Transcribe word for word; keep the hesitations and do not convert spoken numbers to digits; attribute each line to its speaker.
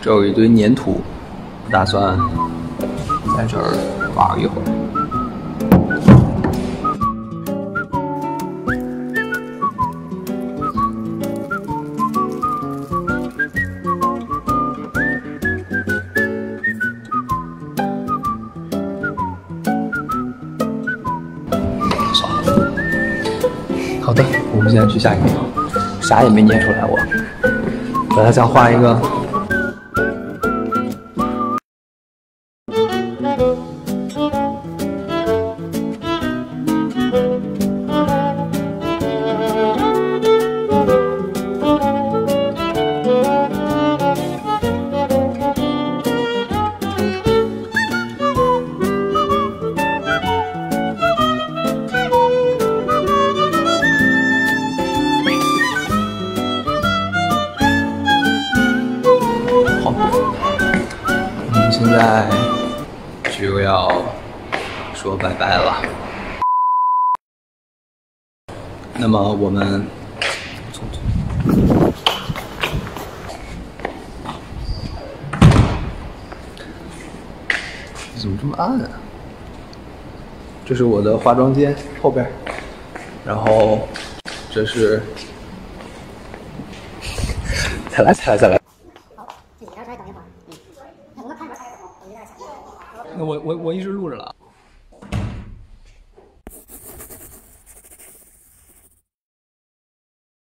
Speaker 1: 这有一堆粘土，我打算在这儿玩一会儿。算了，好的，我们现在去下一个地方，啥也没捏出来我。 本来想画一个，现在就要说拜拜了。那么我们怎么这么暗啊？这是我的化妆间后边，然后这是，再来再来再来。 那我我我一直录着了。